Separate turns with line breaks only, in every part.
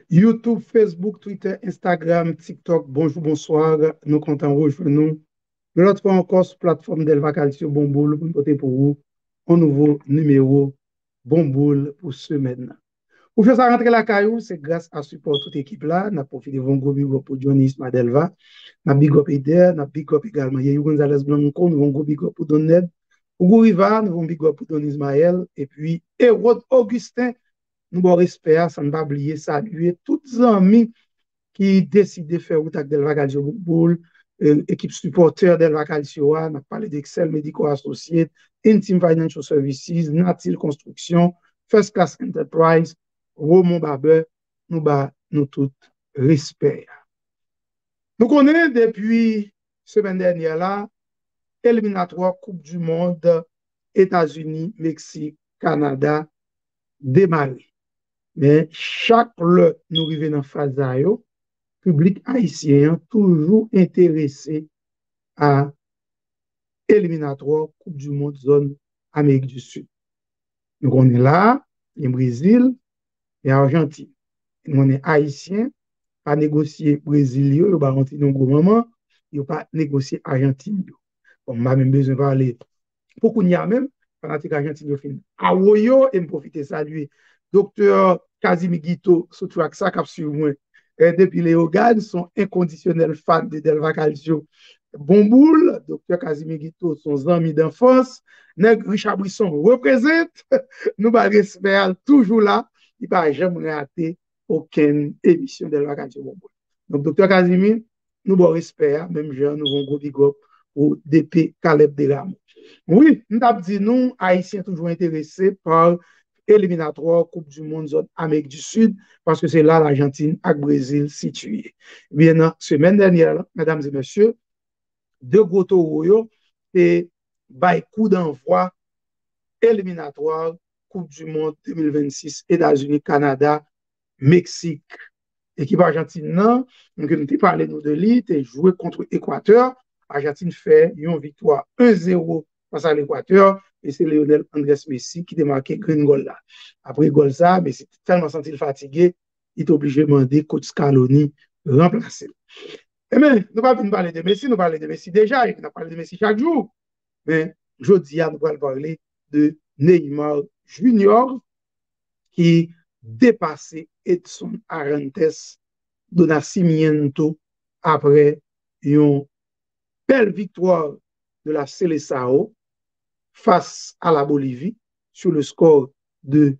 YouTube, Facebook, Twitter, Instagram, TikTok. Bonjour, bonsoir. Nous comptons rejoindre nous. De l'autre fois encore, sur la plateforme d'Elva Calcio Bomboul, pour porter pour vous un nouveau numéro Bomboul pour semaine. Pour faire ça rentrer la caillou, c'est grâce à support toute équipe là. N'a profité de gros big up pour Johnny Isma Delva. N'a big up Eder, n'a big up également Yeyou Gonzalez Blanco. Nous avons gros big up pour Don Ned. Pour Gouriva, nous avons big up pour Don Ismaël. Et puis, Hérode Augustin. Nous avons respect, ça ne va pas oublier, saluer tous les amis qui décident de faire route avec Delva Calcio Boule, équipe supporter Delva Calcio, on a parlé d'Excel Medical Associates, Intime Financial Services, Natil Construction, First Class Enterprise, Romon Barber, nous tous respect. Nous connaissons depuis semaine dernière là, éliminatoire Coupe du Monde, États-Unis, Mexique, Canada, démarré. Mais chaque le nous arrivons dans phase le public haïtien toujours intéressé à éliminatoire Coupe du Monde zone Amérique du Sud. Donc on est là, le Brésil et Argentine. On est haïtien, pas négocier Brésil, il pas rentrer dans un gros moment, il pas négocier Argentine. Bon, m'a même besoin de parler. Pour qu'on y a même, fanatique argentin fin. À Woyo, et me profiter saluer docteur Casimir Guito, surtout avec ça, cap sur moi. Depuis les organes sont inconditionnels fans de Delva Calcio. Bon boule, docteur Casimir Guito, son ami d'enfance. Nèg Richard Brisson représente. Nous, bah, respect toujours là. Il va jamais rater aucune émission de Delva Calcio. Bon boule. Donc, docteur Casimir, nous, bon respect, même gens, nous, avons gros big up au DP Caleb Delamo. Oui, nous avons dit nous, Haïtiens, toujours intéressés par éliminatoire Coupe du Monde zone Amérique du Sud, parce que c'est là l'Argentine et le Brésil situés. Bien, la semaine dernière, mesdames et messieurs, deux gros taureaux et by coup d'envoi éliminatoire Coupe du Monde 2026, États-Unis, Canada, Mexique. Équipe argentine, non, donc nous avons parlé de l'île, et joué contre Équateur. Argentine fait une victoire 1-0 face à l'Équateur, et c'est Lionel Andrés Messi qui a marqué green goal là. Après goal ça, mais c'est tellement senti fatigué, il est obligé de demander coach Scaloni remplacer. Eh bien, nous ne parlons pas parler de Messi, nous parlons de Messi déjà, et nous parlons de Messi chaque jour. Mais jeudi, nous allons parler de Neymar Junior qui dépassait Edson Arantes do Nascimento après une belle victoire de la Seleção face à la Bolivie sur le score de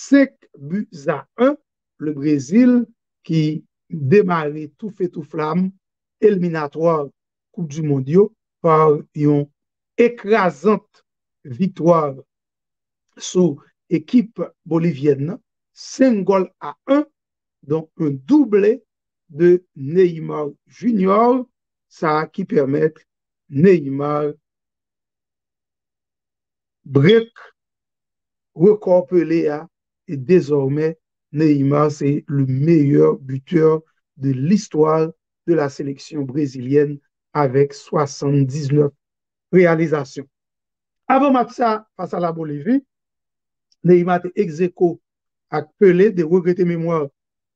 5-1. Le Brésil qui démarrait tout fait tout flamme, éliminatoire Coupe du Monde par une écrasante victoire sur équipe bolivienne, 5-1, donc un doublé de Neymar Junior, ça qui permet Neymar break record Pelé et désormais Neymar c'est le meilleur buteur de l'histoire de la sélection brésilienne avec 79 réalisations. Avant match ça face à la Bolivie, Neymar était ex aequo avec Pelé de regretter mémoire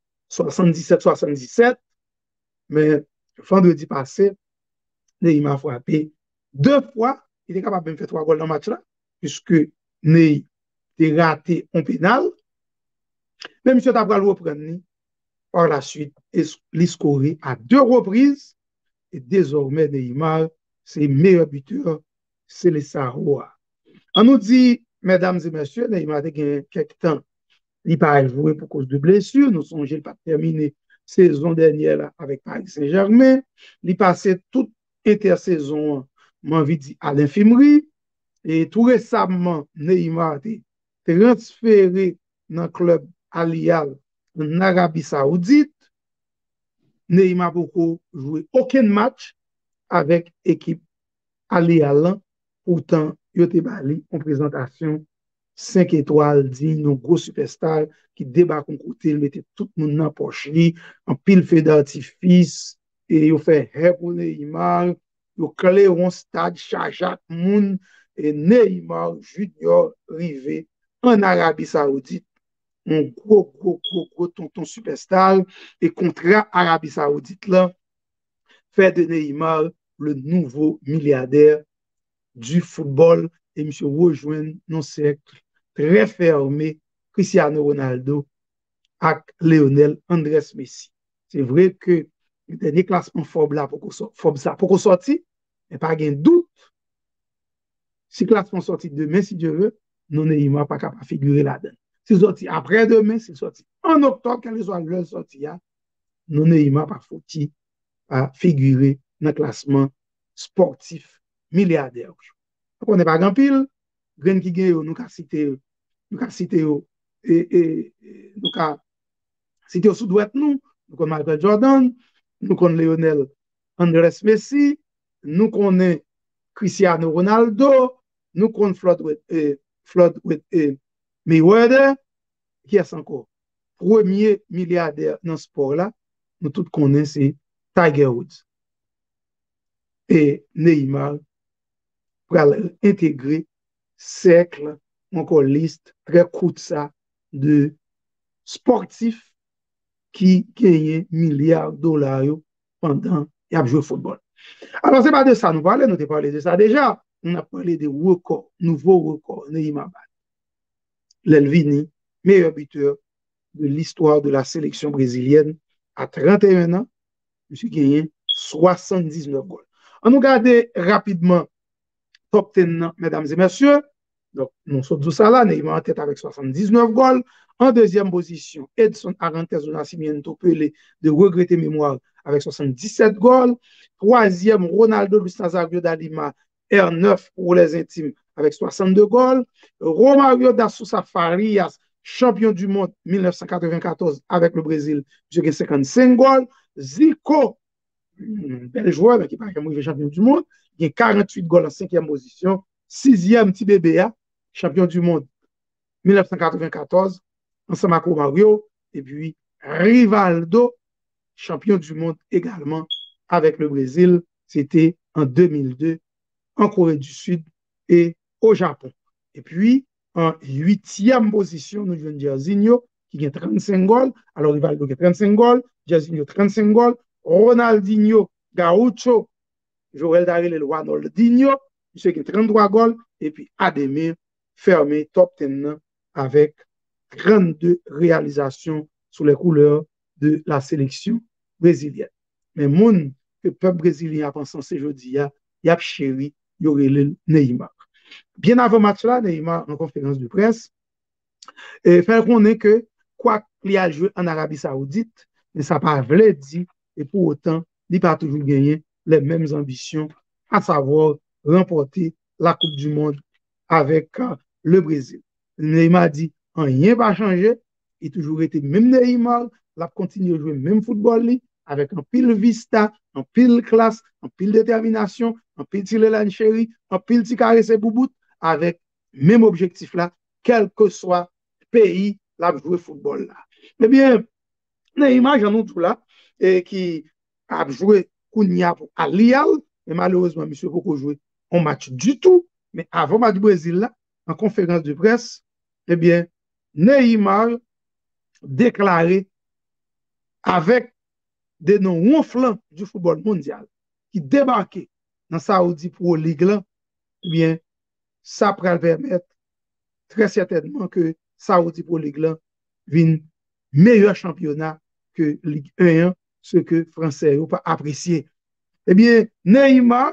77-77, mais vendredi passé, Neymar a frappé deux fois. Il est capable de faire trois goals dans le match là, puisque Ney a raté un pénal. Mais M. Tabral reprend par la suite et il scoré à deux reprises. Et désormais, Neymar, c'est le meilleur buteur, c'est le Sahara. On nous dit, mesdames et messieurs, Neymar a gagné quelques temps. Il n'a pas joué pour cause de blessure. Nous songeons qu'il n'a pas terminé saison dernière là, avec Paris Saint-Germain. Il passait toute intersaison, m'envie dit, à l'infirmerie. Et tout récemment, Neymar a transféré dans le club Al Hilal en Arabie Saoudite. Neymar n'a pas joué aucun match avec l'équipe Al Hilal. Pourtant, il a été en présentation 5 étoiles digne, nos gros superstars qui débarquent en côté, ils mettaient tout le monde dans la poche, en pile fait d'artifice, et ils fait pour Neymar, ils créent un stade chargé monde, et Neymar Junior rivé en Arabie Saoudite, un gros tonton superstar et contrat Arabie Saoudite là, fait de Neymar le nouveau milliardaire du football et M. rejoint un cercle très fermé Cristiano Ronaldo avec Lionel Andrés Messi. C'est vrai que le dernier classement Forbes là pour sortir, mais pas de doute. Si le classement sorti demain, si Dieu veut, non Neymar pas capable de figurer là-dedans. Si sorti après demain, c'est sorti en octobre, quand les autres sorti, non Neymar pas foutu à figurer dans le classement sportif milliardaire. On n'est pas grand pile, grain qui gagne, nous avons cité, et nous avons cité au sud-ouest, nous connaissons Michael Jordan, nous connaissons Lionel Andrés Messi, nous connaissons Cristiano Ronaldo, nous connaissons Floyd Mayweather, qui est encore premier milliardaire dans ce sport-là, nous tous connaissons, c'est Tiger Woods. Et Neymar pour intégrer cercle, encore liste très courte ça de sportifs qui gagnent milliards de dollars pendant qu'ils jouent au football. Alors, ce n'est pas de ça nous parlons, nous avons parlé de ça déjà. On a parlé des records, nouveaux records, Neymar. L'Elvini, meilleur buteur de l'histoire de la sélection brésilienne à 31 ans, M. gagné 79 goals. On nous regarde rapidement top 10, mesdames et messieurs. Donc, nous sommes ça là, Neymar en tête avec 79 goals. En deuxième position, Edson Arantes do Nascimento Pelé de regretter mémoire avec 77 goals. Troisième, Ronaldo Luis Nazario da Lima, R9 pour les intimes avec 62 goals. Romario da Sousa Farias, champion du monde 1994 avec le Brésil, j'ai 55 goals. Zico, bel joueur, mais qui n'est pas champion du monde, il a 48 goals en cinquième position. Sixième, petit bébé, champion du monde 1994, ensemble avec Mario. Et puis, Rivaldo, champion du monde également avec le Brésil. C'était en 2002, en Corée du Sud et au Japon. Et puis, en huitième position, nous avons Jairzinho, qui a 35 goals. Alors, Rivaldo a 35 goals, Jairzinho 35 goals, Ronaldinho, Gaucho, Joël Darel et Ronaldinho, qui a 33 goals, et puis Ademir fermé top 10 avec 32 réalisations sous les couleurs de la sélection brésilienne. Mais moun que le peuple brésilien a pensé ce jeudi, il a chéri, il y aurait le Neymar. Bien avant le match là, Neymar en conférence de presse, fait connaître que quoi qu'il a joué en Arabie Saoudite, mais ça n'a pas vrai dit, et pour autant, il n'a pas toujours gagné les mêmes ambitions, à savoir remporter la Coupe du Monde avec le Brésil. Neymar dit, rien va changer, il a toujours été même Neymar, il a continué à jouer le même football, avec un pile vista, un pile classe, un pile détermination, un pile tirelan chéri, un pile caresse boubout, avec même objectif là, quel que soit pays là jouer football là. Eh bien, Neymar, j'en ai tout là, et qui a joué Kounia pour Alial, mais malheureusement, monsieur Coco joué un match du tout. Mais avant le match du Brésil là, en conférence de presse, eh bien, Neymar déclaré avec des noms ronflants du football mondial qui débarquaient dans Saudi Pro League là, eh bien, ça pourrait permettre très certainement que Saudi Pro League là vienne meilleur championnat que Ligue 1, ce que Français n'ont pas apprécié. Eh bien, Neymar,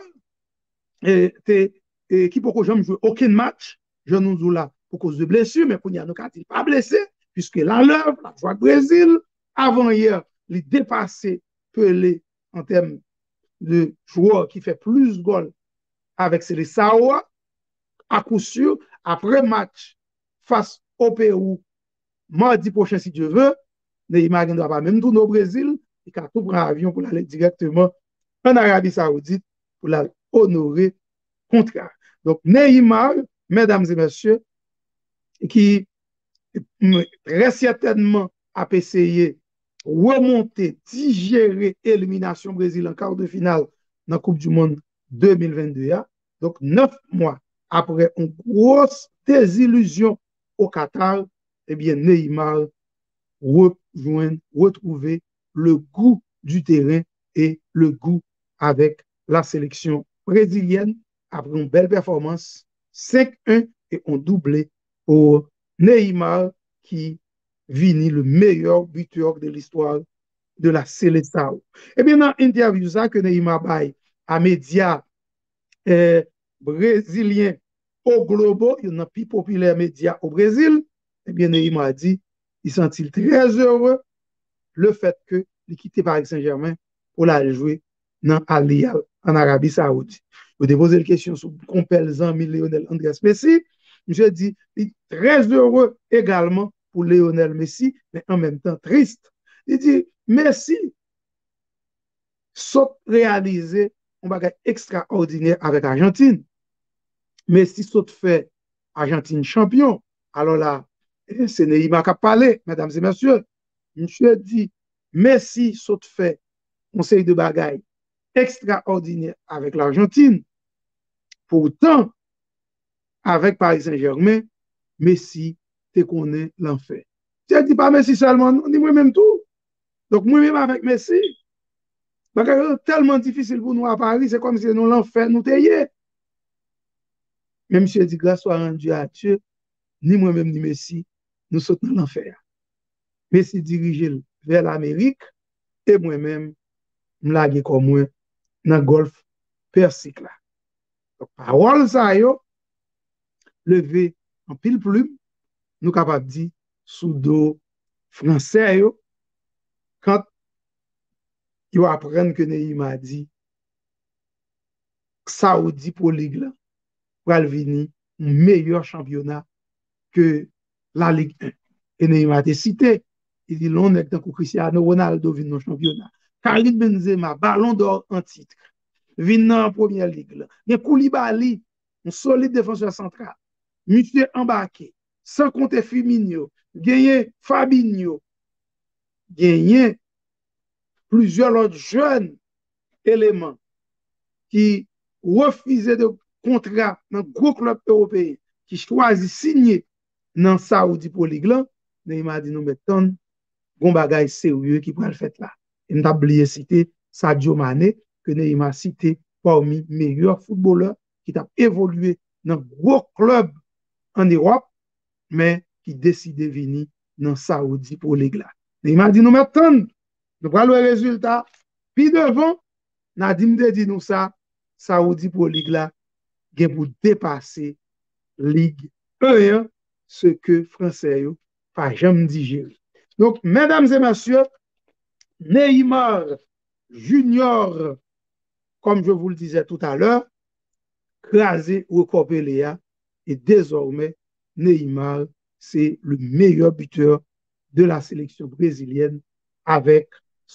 qui pour jamais jouer aucun match, je nous dis là pour cause de blessure, mais pour n'y a pas blessé, puisque la l'œuvre, la joie de Brésil, avant hier, il dépassé Pelé en termes de joueur qui fait plus de goals avec Seleção, à coup sûr, après match face au Pérou, mardi prochain, si Dieu veut, Neymar ne doit pas même tourner au Brésil, il a tout prendre avion pour aller directement en Arabie Saoudite pour l'honorer contrat. Donc, Neymar, mesdames et messieurs, qui très certainement a essayé remonter, digérer l'élimination Brésil en quart de finale dans la Coupe du Monde 2022. Donc, 9 mois après une grosse désillusion au Qatar, eh bien, Neymar retrouver le goût du terrain et le goût avec la sélection brésilienne après une belle performance 5-1 et on doublé pour Neymar qui vini le meilleur buteur de l'histoire de la Seleção. Eh bien, dans l'interview ça que Neymar baille à médias brésilien au globo, il y a plus populaire média au Brésil, eh bien, Neymar a dit, il sent-il très heureux le fait que il quitte Paris Saint-Germain pour la jouer dans Al-Hilal en Arabie Saoudite. Je vais poser une question sur compel Lionel Andrés Messi. Je dis, il est très heureux également pour Lionel Messi, mais en même temps triste. Il dit, Messi saute réaliser un bagage extraordinaire avec Argentine. Messi saute fait Argentine champion. Alors là, c'est Neymar qui a parlé, mesdames et messieurs. Monsieur dit, Messi saute fait conseil de bagaille extraordinaire avec l'Argentine. Pourtant, avec Paris Saint-Germain, Messi te connaît l'enfer. Tu ne dis pas Messi seulement, on dit moi-même tout. Donc, moi-même avec Messi, c'est tellement difficile pour nous à Paris, c'est comme si nous l'enfer nous taillait. Mais monsieur dit, grâce soit rendue à Dieu, ni moi-même ni Messi, nous sommes dans l'enfer. Messi dirige vers l'Amérique et moi-même, je me comme moi dans le golfe Persique. Là. Donc, parole ça, yo, levé en pile plume, nous capables de dire sous dos français, yo, quand ils apprennent que Neymar dit Saoudi pour Ligue là, pour venir un meilleur championnat que la Ligue 1. Et Neymar a cité, il dit l'on est dans Cristiano Ronaldo vient dans le championnat. Karim Benzema, ballon d'or en titre, vient dans la première ligue. Il y a Koulibaly, un solide défenseur central. Monsieur embarqué, sans compter Firmino, gagné Fabinho, gagné plusieurs autres jeunes éléments qui refusaient de contrat dans un gros club européen, qui choisit signer dans Saoudi pour Ligue là, Neymar dit nous mettons bon bagage sérieux qui pourrait le faire là. Il n'a pas oublié citer Sadio Mané, que Neymar cité parmi les meilleurs footballeurs qui a évolué dans un gros club en Europe, mais qui décide de venir dans Saoudi pour Ligue là. Neymar dit nous mettons, nous prenons le résultat, puis devant, Nadim de dit nous ça, Saoudi pour Ligue là, pour dépasser Ligue 1, ce que Français n'ont pas jamais digéré. Donc, mesdames et messieurs, Neymar Junior, comme je vous le disais tout à l'heure, crasé au Corpeléa, et désormais, Neymar, c'est le meilleur buteur de la sélection brésilienne avec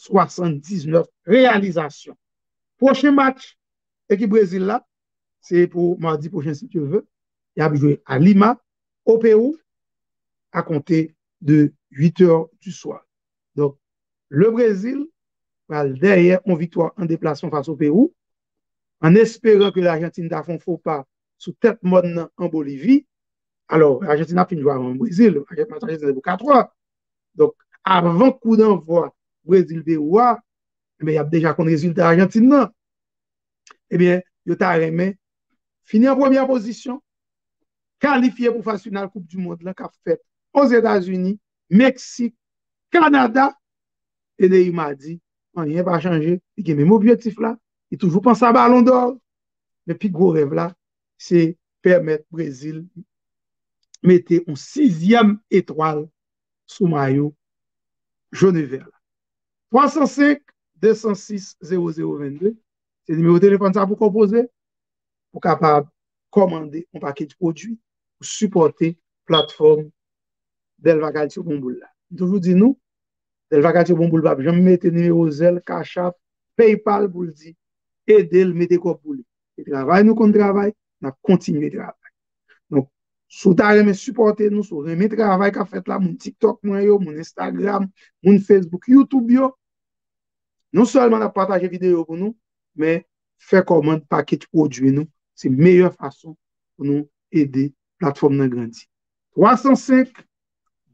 79 réalisations. Prochain match, équipe Brésil là, c'est pour mardi prochain si tu veux. Il a joué à Lima, au Pérou, à compter de 8 heures du soir. Donc, le Brésil va derrière une victoire en déplacement face au Pérou, en espérant que l'Argentine n'a fait un faux pas sous tête mode en Bolivie. Alors, l'Argentine a fini de jouer en Brésil, l'Argentine a 4-3. Donc, avant coup d'envoi Brésil-Pérou, il y a déjà un résultat Argentine. Eh bien, il y a fini en première position, qualifié pour phase finale Coupe du Monde, là, qu'a fait aux États-Unis, Mexique, Canada, et Neymar dit, rien va changer. Il a même objectif là, il toujours pense à ballon d'or. Mais puis gros rêve là, c'est permettre Brésil mettre une 6e étoile sous maillot jaune et vert. 305 206 0022, c'est le numéro de téléphone ça pour composer, pour capable commander un paquet de produits pour supporter la plateforme Delva Calcio Bomboul. Toujours dit nous, Delva Calcio Bomboul, je me mets numéro Zelle, Cachap, PayPal pour le dire, aider le mettre comme pour lui. Et travail, nous qu'on travaille, on continue de travailler. Donc, si vous avez supporté nous, si vous avez travail qu'a fait là, mon TikTok, mon Instagram, mon Facebook, YouTube, non seulement on a partagé vidéo pour nous, mais faire commande paquet de produits nous, c'est la meilleure façon pour nous aider la plateforme de grandir. 305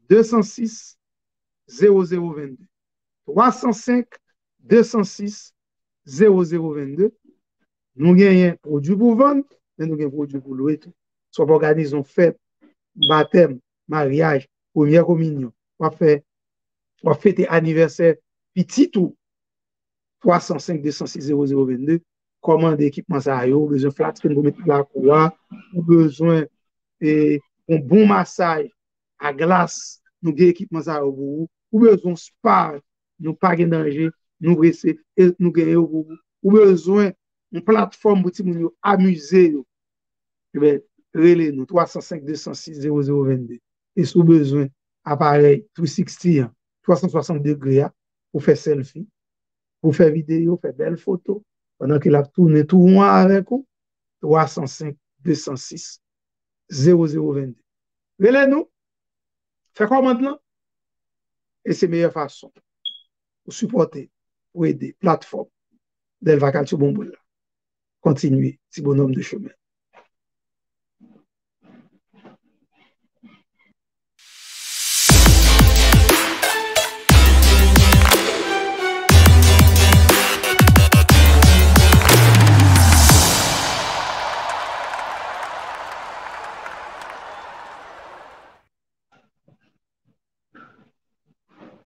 206 0022. 305 206 0022. Nous gagnons un produit pour vendre, mais nous gagnons un produit pour louer tout. Soit pour organiser une fête, baptême, mariage, première communion, on va fêter anniversaire, petit tout, 305 206 0022. Commande équipement ça, yo, besoin flat screen pour mettre la cour, ou besoin un bon massage à glace, nous avons équipement ça ou besoin spa, nous pas de danger, nous rester nous gagnons ou besoin une plateforme pour nous amuser, relais nous 305 206 0022 et sous besoin appareil 360 360 degrés pour faire selfie, pour faire vidéo, faire belle photo pendant qu'il a tourné tout rond avec vous 305 206 0022. Relais nous, fait comment maintenant? Et c'est la meilleure façon pour supporter, pour aider, plateforme d'Elva Calcio Bonbon. Continuez, petit bonhomme de chemin.